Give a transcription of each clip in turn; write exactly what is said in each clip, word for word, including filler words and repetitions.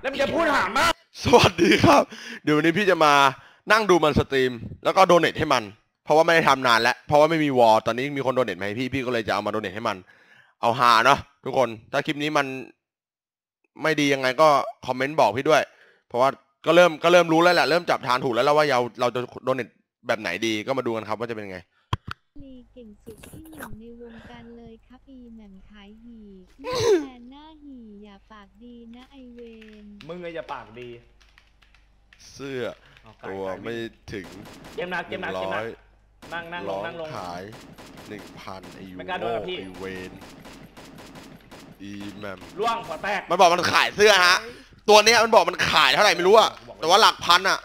แล้วมึงจะพูดหามากสวัสดีครับเดี๋ยววันนี้พี่จะมานั่งดูมันสตรีมแล้วก็โดเนทให้มันเพราะว่าไม่ได้ทำนานแล้วเพราะว่าไม่มีวอลตอนนี้มีคนโดเนทมาให้พี่พี่ก็เลยจะเอามาโดเนทให้มันเอาหาเนาะทุกคนถ้าคลิปนี้มันไม่ดียังไงก็คอมเมนต์บอกพี่ด้วยเพราะว่าก็เริ่มก็เริ่มรู้แล้วแหละเริ่มจับทางถูกแล้วแล้วว่าเราเราจะโดเนทแบบไหนดีก็มาดูกันครับว่าจะเป็นไงลีเก่งสุดที่หนึ่งในวงการเลยครับอีแหม่มขายหี่หน้าแทนหน้าหี่อย่าปากดีนะไอเวนมึงเลยอย่าปากดีเสื้อตัวไม่ถึงเกมนักเกมนักเกมนักนั่งนั่งลงนั่งลงขายหนึ่งพันไอยูโรไอเวนอีแมมล่วงหัวแตกมันบอกมันขายเสื้อฮะตัวนี้มันบอกมันขายเท่าไหร่ไม่รู้อะแต่ว่าหลักพันอะ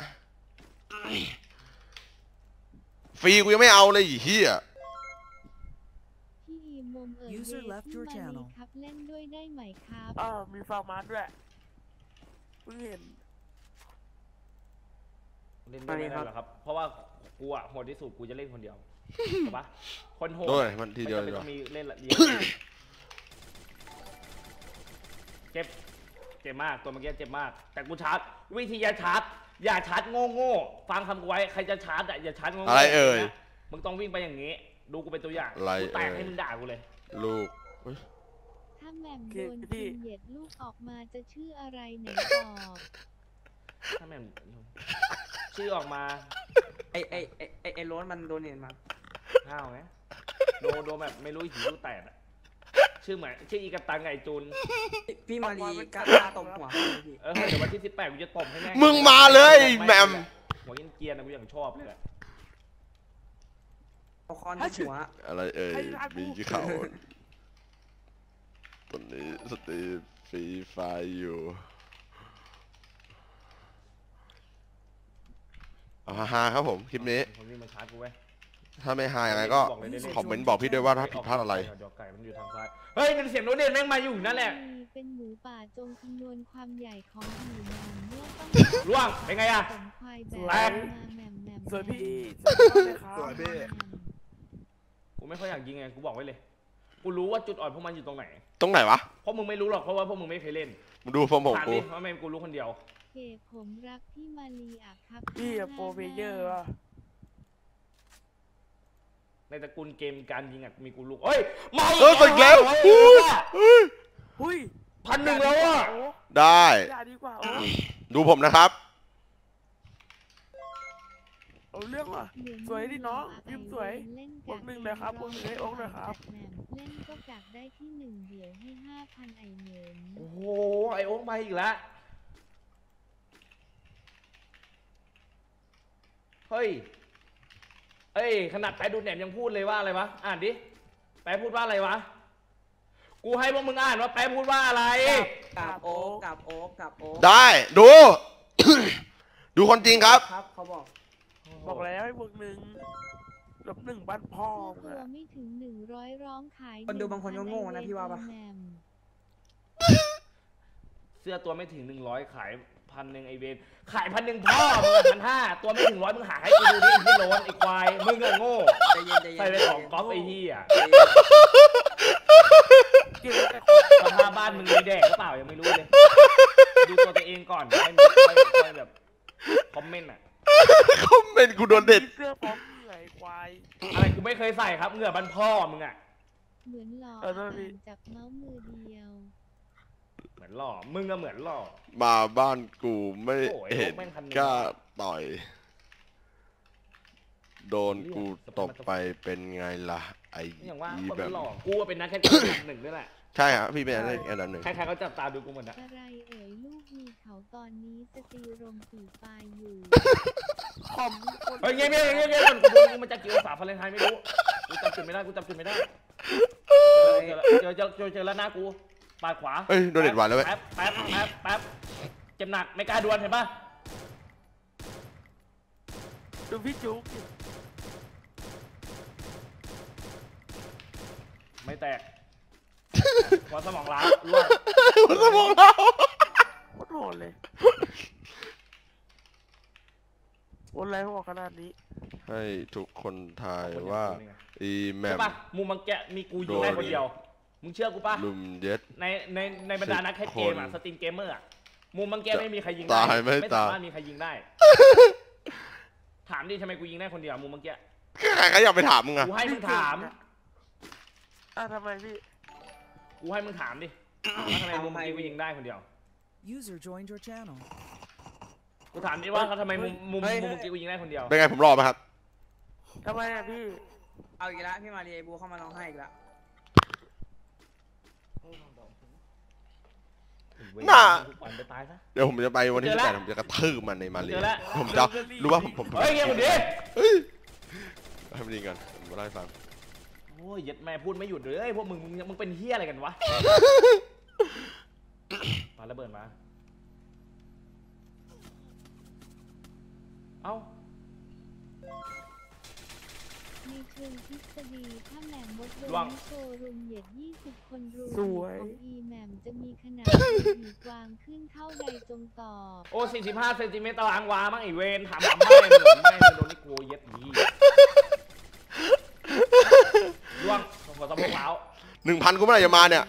ฟรีกูยังไม่เอาเลยอีเหี้ยพี่อีมมเอ๋ยที่มาลีครับเล่นด้วยได้ไหมครับอ้าวมีฟาร์มาร์ด้วยเพิ่งเห็นเล่นไม่ได้หรอครับเพราะว่ากูอะโหดที่สุดกูจะเล่นคนเดียวถูกปะคนโหดด้วยมันทีเดียวจะมีเล่นละเดียวเจ็บเจ็บมากตัวเมื่อกี้เจ็บมากแต่กูชาร์จวิธีอย่าชาร์จอย่าชาร์จโง่โง่ฟังคำกูไว้ใครจะชาร์จอะอย่าชาร์จโง่อะไรเอ่ยมึงต้องวิ่งไปอย่างงี้ดูกูเป็นตัวอย่างกูแตกให้มึงด่ากูเลยลูกถ้าแหม่มโดนกินเหยียดลูกออกมาจะชื่ออะไรไหนตอบถ้าแหม่มชื่อออกมาไอไอไอไอไอโรสมันโดนเห็นมาห้าวไหมโดโดแบบไม่รู้หิวแตกอะชื่อเหมือนชื่ออีกตังไงจูนพี่มารีกล้าตบหัวเออเดี๋ยววันที่สิบแปดกูจะตบให้แม่มึงมาเลยแหม่มหัวเกียร์นะกูอย่างชอบเลยเอาคอนหัวอะไรเอ่ยมีเขาตอนนี้สตรีมฟรีไฟอยู่เอาฮาครับผมคลิปนี้ถ้าไม่ฮายังไงก็คอมเมนต์บอกพี่ด้วยว่าถ้าผิดพลาดอะไรเฮ้ยมันเสียงโน้ตเด่นแม่งมาอยู่นั่นแหละเป็นหมูป่าจงคำนวณความใหญ่ของหมูมันเมื่อต้องล่วงเป็นไงอะแรงสวยพี่สวยพี่กูไม่ค่อยอยากยิงไงกูบอกไว้เลยกูรู้ว่าจุดอ่อนพวกมันอยู่ตรงไหนตรงไหนวะเพราะมึงไม่รู้หรอกเพราะว่าพวกมึงไม่เคยเล่นมึงดูฟอร์มผมกูเพราะแม่งกูรู้คนเดียวเก๋ผมรักพี่มาลีอ่ะครับพี่โปรเพเยอร์ว่ะในตระกูลเกมการยิงอ่ะมีกูรู้เฮ้ยมาเออติดแล้วหุ้ยพันหนึ่งแล้วอ่ะได้ดูผมนะครับเอาเรื่องว่ะสวยดิน้องยิ้มสวยวงหนึ่งเลยครับวงหนึ่งให้องค์เลยครับเล่นก็กักได้ที่หนึ่งเดี๋ยวให้ห้าพันไอเหนินโอ้โหไอโอ๊กมาอีกแล้วเฮ้ยเฮ้ยขนาดแปะดูแหนมยังพูดเลยว่าอะไรวะอ่านดิแปะพูดว่าอะไรวะกูให้พวกมึงอ่านว่าแปะพูดว่าอะไรกับโอ๊กกับโอ๊กกับโอ๊กได้ดูดูคนจริงครับครับเขาบอกบอกแล้วให้วงหนึ่งลบหนึ่งบ้านพ่อตัวไม่ถึงหนึ่งร้อยร้องขายคนดูบางคนก็โง่นะพี่ว่าปะเสื้อตัวไม่ถึงหนึ่งร้อยขายพันหนึ่งไอเวนขายพันหนึ่งพ่อมึงพันห้าตัวไม่ถึงร้อยมึงหาให้กูดูดิที่โลนไอควายมึงอะโง่ใส่ไปของก๊อฟไอเหี้ยสภาพบ้านมึงมีแดกหรือเปล่ายังไม่รู้เลยดูตัวตัวเองก่อนให้ให้แบบคอมเมนต์อะคอมเมนต์กูโดนเด็ดเสื้อพร้อมเหนื่อยควายอะไรกูไม่เคยใส่ครับเหงื่อบันพ่อมึงอะเหมือนหล่อจับเมาส์มือเดียวเหมือนหล่อมึงก็เหมือนหล่อมาบ้านกูไม่เห็นกล้าต่อยโดนกูตบไปเป็นไงล่ะไอ้แบบกูเป็นนักแข่งหนึ่งด้วยแหละใช่ครับพี่เป็นนักแข่งหนึ่งใครๆเขาจับตาดูกูหมดนะอะไรเอ่ยลูกมีเขาตอนนี้สตรีรมสีไฟอยู่คอมเฮ้ยเงี้ยเงี้ยเงี้ยเงี้ยกูดูมันจะกี่องศาฟาเรนไฮต์ไม่รู้กูจำจุดไม่ได้กูจำจุดไม่ได้เจอเจอเจอเจอแล้วหน้ากูปาดขวาเฮ้ยโดนเด็ดหวานแล้วเว้ยแป๊บแป๊บแป๊บแป๊บเจ็บหนักไม่กล้าดวลเห็นปะดูพี่จุ๊กไม่แตกหัวสมองล้าวร่วงหัวสมองล้าวโคตรโหดเลยวนอะไรหัวขนาดนี้ให้ทุกคนทายว่าอีแมมใช่ปะมูมังแกะมีกูอยู่ได้คนเดียวมึงเชื่อกูปะลุมเย็ดในในในบรรดานักแคสเกมอะสตรีมเกมเมอร์อะมุมบางแกไม่มีใครยิงได้ตายไม่ไม่ตาสาย มารถมีใครยิงได้ ถามดิทำไมกูยิงได้คนเดียวมุมบางแกใครก็อยากไปถามมึงอะกูให้มึงถามอ่ะทำไมพี่กูให้มึงถามดิว่าทำไมมุมเมื่อกี้กูยิงได้คนเดียว User joined your channel. กูถามดิว่าเขาทำไมมุมมุมมุมเมื่อกี้กูยิงได้คนเดียวเป็นไงผมรอไหมครับทำไมอ่ะพี่เอาอีกแล้วพี่มารีไอบูเข้ามาร้องไห้อีกแล้วน่าปล่อยมันไปตายซะเดี๋ยวผมจะไปวันที่เจสิอบ แล้วแปดผมจะกระทืบมันในมาเลเจอแล้วผมจะรู้ว่าผมผมเฮ้ยเงี้ยคนดีเฮ้ยให้มันดีกันผมมาเล่าให้ฟังโอ้ยยัดแม่พูดไม่หยุดเลยพวกมึงมึงมึงเป็นเฮียอะไรกันวะมาระเบิดมาเอ้าในเชิงทฤษฎีถ้าแหม่มมดโดระวังนโชว์รุมเหยียดยี่สิบคนรุมสวยของอีแหม่มจะมีขนาดหีกวางขึ้นเท่าใดจงตอบโอ้สี่สิบห้าเซนติเมตรตารางวามั้งไอเวนถามถามไม่เหมือนไม่โดนนี่กูเย็ดดีล่วงหัวสะโพกเท้าหนึ่งพันกูเมื่อไหร่จะมาเนี่ย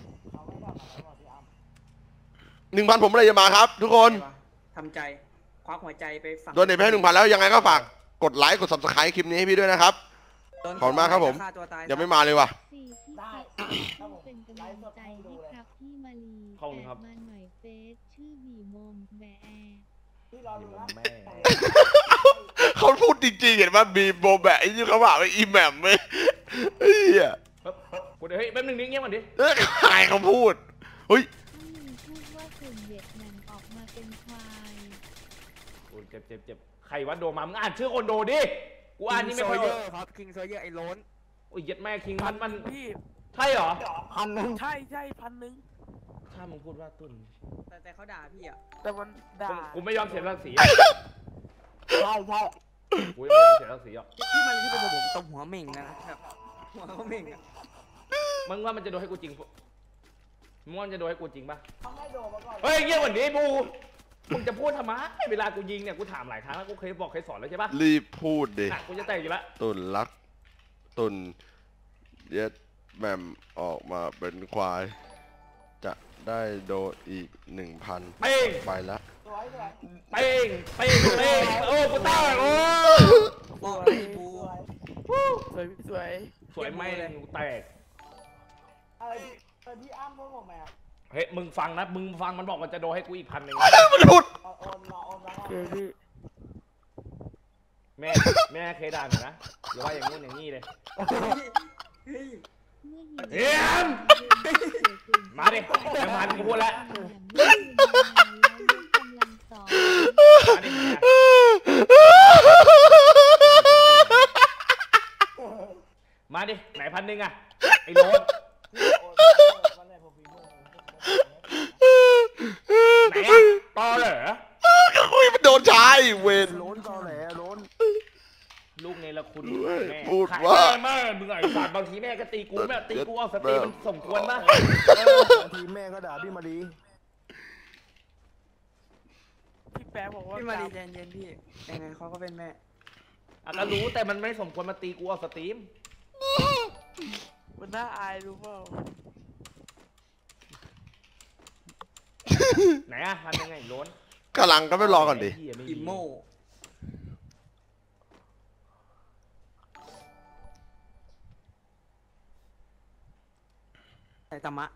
หนึ่งพันผมเมื่อไหร่จะมาครับ ทุกคนทำใจควักหัวใจไปฝังโดนเน็ตไปให้หนึ่งพันแล้วยังไงก็ฝากกดไลค์กด ซับสไครบ์ คลิปนี้ให้พี่ด้วยนะครับโดนขอบคุณมากครับผมฆ่าตัวตายยังไม่มาเลยว่ะสี่ที่เจ็ดที่เป็นกำลังใจให้ครับพี่มาลีแอดมาหน่อยเฟซชื่อบีมมแบร์แม่เขาพูดจริงๆเห็นว่ามีโบแบะไอ้ที่เขาบอกว่าอีแหม่มไหมเฮ้ยกูเดี๋ยวเฮ้ยแป๊บนึงนิ่งเงียบก่อนดิเอ้ยใครเขาพูดเฮ้ยถ้ามึงพูดว่ากลุ่มเหยียดแหม่มออกมาเป็นควายโอ้เจ็บเจ็บเจ็บใครวะโดมามึงอ่านชื่อคนโดดิกูอ่านนี่ไม่ค่อยเยเยอะอะครับคิงโซเยอร์ไอ้โล้นโอ้ยเย็ดแม่คิงมันมันพี่ใช่เหรอพันหนึ่งใช่ใช่พันหนึ่งถ้ามึงพูดว่าตุนแต่แต่เขาด่าพี่อ่ะแต่มันด่ากูไม่ยอมเสียศักดิ์ศรีใช่ใช่กูยังไม่ยอมเสียศักดิ์ศรีหรอกพี่มารีที่เป็นผมตบหัวเหม่งนะแบบหัวเขาเหม่งอ่ะมึงว่ามันจะโดนให้กูจริงปะมึงว่ามันจะโดนให้กูจริงปะเฮ้ยเงี้ยวันนี้บูมึงจะพูดทำไมเวลากูยิงเนี่ยกูถามหลายครั้งแล้วกูเคยบอกเคยสอนแล้วใช่ปะรีบพูดดิน่ะกูจะแตกอยู่แล้วตุนรัก ตุนเย็ดแหม่มออกมาเป็นควาย จะได้โดนอีกหนึ่งพันเป้งไปละเป้งเป้งเป้งโอ้กูตายโอ้บอกไอ้บูสวยพี่สวยสวยไม่เลยกูแตกอะไรพี่อ้ามพวกผมไหมอ่ะเฮ้ยมึงฟังนะมึงฟังมันบอกมันจะโดนให้กูอีกพันหนึ่งมันพูดโอนมาโอนมาเจอพี่แม่แม่เคยด่าหนูนะหรือว่าอย่างงู้นอย่างงี้เลยเฮ้ยเมื่อเฮียมมาดิยังมันกูพูดแล้วแหม่มไม่ยืนนานแล้วลูกกำลังสอนมาดิมาดิไหนพันหนึ่งอะไอ้โรสไหนอะตอเหรอคุยมันโดนชายเวนโล้นตอแหลโล้นลูกในละคุณเว้ยแม่พูดขยว่าแม่แม่มึงไอ้สัตว์บางทีแม่ก็ตีกูแม่ตีกูเอาสติมันสมควรป่ะบางทีแม่ก็ด่าพี่มาดีพี่แป๊ะบอกว่าพี่มารีใจเย็นๆพี่ยังไงเขาก็เป็นแม่อ่ะก็รู้แต่มันไม่สมควรมาตีกูเอาสตรีมมันน่าอายรู้เปล่าไหนอะพันยังไงโล้นกำลังก็ไม่รอก่อนดิไเหี้ยไม่อิโมไซตามะ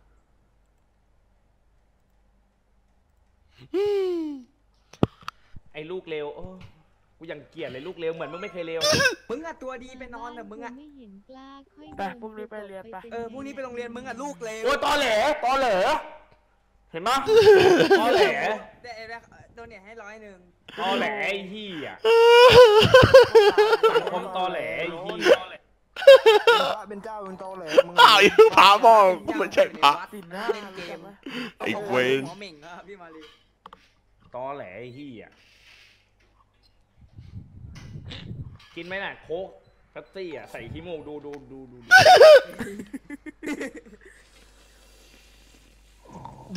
ไอ้ลูกเลวโอ้กูยังเกลียดเลยลูกเลวเหมือนมึงไม่เคยเลวมึงอะตัวดีไปนอนแต่มึงอะไม่เห็นกล้าค่อยไปพรุ่งนี้ไปเรียนไปเออพรุ่งนี้ไปโรงเรียนมึงอะลูกเลวโอ้ยตอแหลตอแหลเห็นปะตอแหลแต่ไอ้แบ็คโดนเนี่ยให้ร้อยหนึ่งตอแหลไอ้เหี้ยสังคมตอแหลไอ้เหี้ยพระเป็นเจ้าเป็นโตเลยมึงอ้าวอีพระบอกกูไม่ใช่พระสินหน้าเล่นเกมไหมไอ้เวนหัวเหม่งอะพี่มารีตอแหลไอ้เหี้ยกินไหมน่ะโค้กแป๊บซี่อ่ะใส่ขี้มูกดูดูดูดูดูยี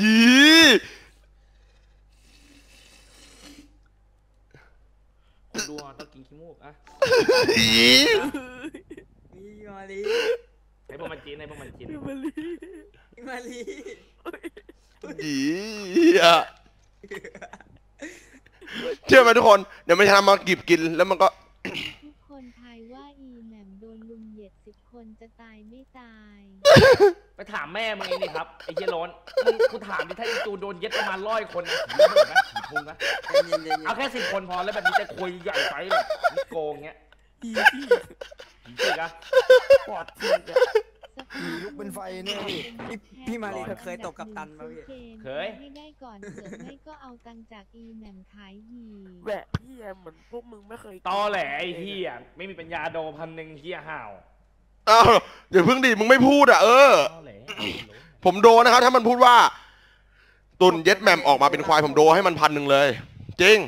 คนดูอ่ะต้องกินขี้มูกอ่ะยีพี่มารีให้พวกมันกินให้พวกมันกินพี่มาลีพี่มารียีอ่ะเชื่อไหมทุกคนเดี๋ยวมันจะทำมากีบกินแล้วมันก็ทุกคนทายว่าอีแหม่มโดนลุมเหยียดสิบคนจะตายไม่ตายไปถามแม่มึงเองดิครับไอ้เหี้ยโล้นมึงกูถามดิถ้าไอ้ตูโดนเย็ดประมาณร้อยคนนะผีระเบิดไหมผีพุงนะใจเย็นใจเย็นเอาแค่สิบคนพอแล้วแบบนี้จะคุยใหญ่ไซส์แบบนี่โกงเงี้ยพี่พี่ผีสิกอะปอดทีอะผีลุกเป็นไฟเนี่ยพี่พี่พี่มารีเคยตกกับตันมาพี่เคยให้ได้ก่อนเผื่อไม่ก็เอาตังค์จากอีแหม่มขายหีแหวะพี่แอมเหมือนพวกมึงไม่เคยตอแหลไอ้เหี้ยไม่มีปัญญาโดพันหนึ่งเหี้ยห่าวอ้าวเดี๋ยวเพิ่งดิมึงไม่พูดอ่ะเออตอแหลผมโดนนะครับถ้ามันพูดว่า ตุนเย็ดแหมมออกมาเป็นควายผมโดนให้มันพันหนึ่งเลย จริง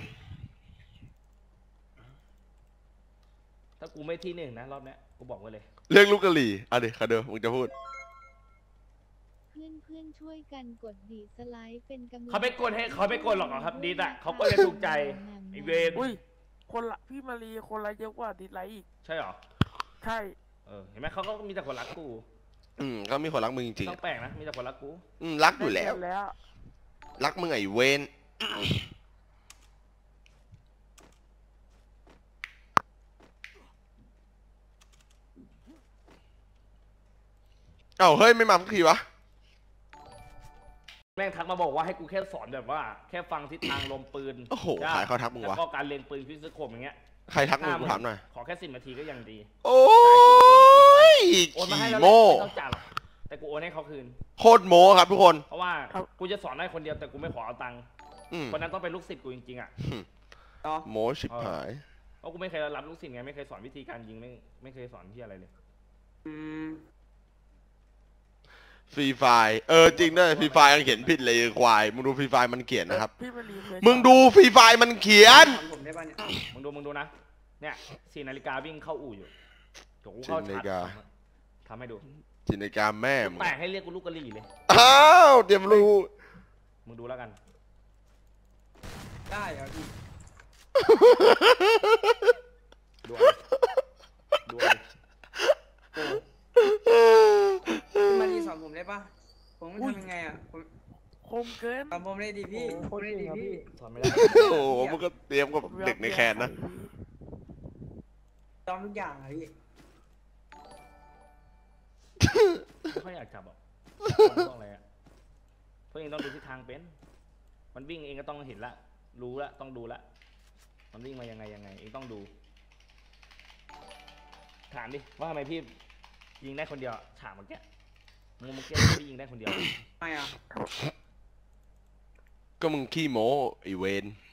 ถ้ากูไม่ที่หนึ่งนะรอบเนี้ยกูบอกไว้เลยเรื่องลูกกะหรี่อ่ะดิคาเดอมึงจะพูดเพื่อนเพื่อนๆช่วยกันกดดีสไลด์เป็นกำลังเขาไม่กดให้เขาไม่กดหรอกครับดิสอะเขาก็จะถูกใจไอเวรอุ้ยคนละพี่มารีคนละเยอะกว่าดิสไลค์อีกใช่หรอใช่เออเห็นไหมเขาก็มีแต่คนรักกูอืมก็มีคนรักมึงจริงต้องแปลกนะมีแต่คนรักกูๆอืมรักอยู่แล้วได้เงินแล้วรักมึงไอ้เวน เอ้าเฮ้ยไม่มาสักทีวะแม่งทักมาบอกว่าให้กูแค่สอนแบบว่า แค่ฟังทิศทางลมปืนโอ้โหจ้ะใครเขาทักมึงวะแล้วก็การเล็งปืนพิสโคมอย่างเงี้ยใครทักมึงกูถามหน่อยขอแค่สิบนาทีก็ยังดีโอ้ยโอนมาให้ขี่แล้วแหละโม่ไม่ต้องจ่ายหรอกแต่กูโอนให้เขาคืนโคตรโม้ครับทุกคนเพราะว่ากูจะสอนได้คนเดียวแต่กูไม่ขอเอาตังค์อืมคนนั้นต้องเป็นลูกศิษย์กูจริงๆอ่ะต่อโม้ชิบหายเพราะกูไม่เคยรับลูกศิษย์ไงไม่เคยสอนวิธีการยิงไม่ไม่เคยสอนที่อะไรเลยอืมฟรีไฟเออจริงด้วยฟรีไฟยังเขียนผิดเลยควายมึงดูฟรีไฟมันเขียนนะครับพี่มารีเคยมึงดูฟรีไฟมันเขียนถามผมได้ป่ะเนี่ยมึงดูมึงดูนะ เนี่ยสี่นาฬิกาวิ่งเข้าอู่อยู่เดี๋ยวกูเข้าสี่นาฬิชาร์กาจทำให้ดูจินตนาการแม่มึงแปลกให้เรียกกูลูกกะหรี่เลยอ้าวเตรียมรู้มึงดูแล้วกันได้เหรอพี่ดูเอาดูเอาพี่มารีสอนผมได้ป่ะผมต้องทำยังไงอ่ะผมคมเกินสอนผมได้ดิพี่ผมได้ดิพี่สอนไม่ได้โอ้โหมึงก็เตรียมกับเด็กในแคนนะตอนทุกอย่างอะพี่ไม่ค่อยอยากจับอ่ะต้องอะไรอ่ะเพราะเองต้องดูทิศทางเป็น มันวิ่งเองก็ต้องเห็นละรู้ละต้องดูละมันวิ่งมายังไงยังไงเองต้องดู ถามดิว่าทำไมพี่ยิงได้คนเดียวถามเมื่อกี้มึงเมื่อกี้พี่ยิงได้คนเดียวไม่อ่ะก็มึงขี้โม้ไอเวน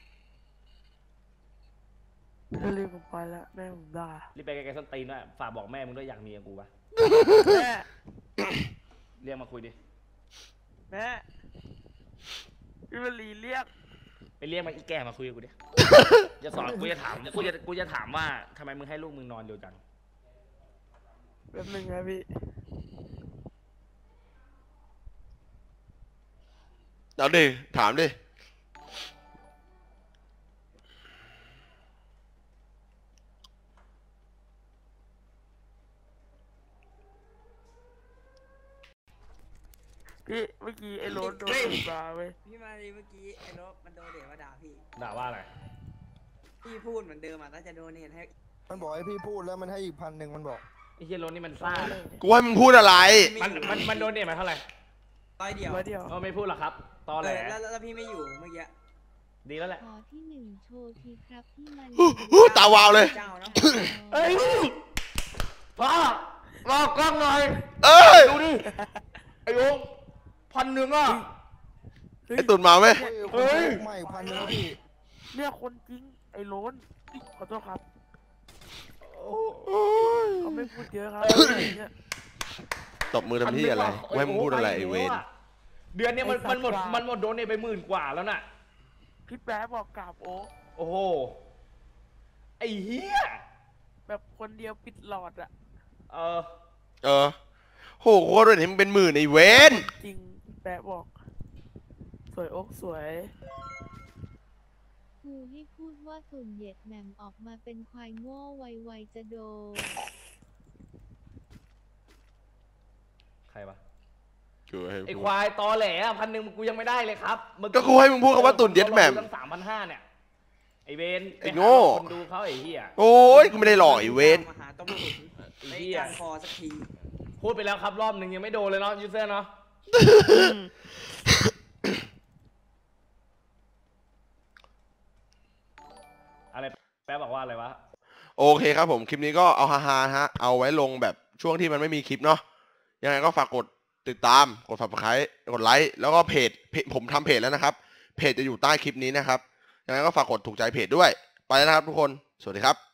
มารีผมไปแล้วแม่ผมด่ารีบไปไกลๆส้นตีนด้วยฝากบอกแม่มึงด้วยอยากมีกับกูปะแม่เรียกมาคุยดิแม่พี่มารีเรียกไปเรียกมันอีแก่มาคุยกับกูดิ จะสอนกูจะถามกูจะกูจะถามว่าทำไมมึงให้ลูกมึงนอนเดียวจังแป๊บนึงนะพี่เอาดิถามดิพี่เมื่อกี้ไอ้โรถโดนตีมาเว้ยพี่มารีเมื่อกี้ไอ้รถมันโดนเด็กมาด่าพี่ด่าว่าอะไรพี่พูดเหมือนเดิมอ่ะถ้าจะโดนเนี่ยให้มันบอกให้พี่พูดแล้วมันให้อีกพันหนึ่งมันบอกไอ้เฮียโรนนี่มันซ่ากูให้มึงพูดอะไรมันมันมันโดนเนี่ยมาเท่าไหร่ร้อยเดียวมาเดียวเออไม่พูดหรอกครับ ตอเอแหลอแล้วแล้วพี่ไม่อยู่เมื่อกี้ดีแล้วแหละขอที่หนึ่งโชว์ทีครับพี่มันอู้หูตาวาวเลยเจ้าเนาะเอ้ยพ่อรอกล้องหน่อยเอ้ยดูดิ ไอ้โอ๊คพันหนึ่งอ่ะเฮ้ยไอตุนมาไหมเฮ้ยคนใหม่พันหนึ่งแล้วพี่เรียกคนจริงไอ้โรนขอโทษครับโอ้ยเขาไม่พูดเยอะครับเนี่ยตบมือทำที่อะไรกูให้มึงพูดอะไรไอเวนเดือนเนี้ยมันมันหมดมันหมดโดนเนี่ยไปหมื่นกว่าแล้วน่ะพี่แป๊ะบอกกราบโอ๊คโอ้โห ไอ้เหี้ยแบบคนเดียวปิดหลอดอะเออเออโหโคตรเห็นมึงเป็นหมื่นไอเวนจริงพี่แป๊ะบอก สวยโอ๊คสวยครูให้พูดว่าตุ่นเหยียดแหม่มออกมาเป็นควายโง่ไวๆจะโดนใครวะกูให้ไอ้พูคดวายตอแหลพันหนึ่งกูยังไม่ได้เลยครับมึงก็กูให้มึงพูดคำว่าตุ่นเย็ดแหม่มตั้งสามพันห้าเนี่ยไอเวนไอ้โง่คนดูเขาไอ้เหี้ยโอ้ยกูไม่ได้หลอกไอ้เวนมาหาต้มตุ๋นไอ้ไอ้เหี้ยจานคอสักทีพูดไปแล้วครับรอบหนึ่งยังไม่โดนเลยเนาะยูเซอร์เนาะอะไรแป๊บบอกว่าอะไรวะโอเคครับผมคลิปนี้ก็เอาฮาๆฮะเอาไว้ลงแบบช่วงที่มันไม่มีคลิปเนาะยังไงก็ฝากกดติดตามกด Subscribe กดไลค์แล้วก็เพจเพจผมทำเพจแล้วนะครับเพจจะอยู่ใต้คลิปนี้นะครับยังไงก็ฝากกดถูกใจเพจด้วยไปแล้วนะครับทุกคนสวัสดีครับ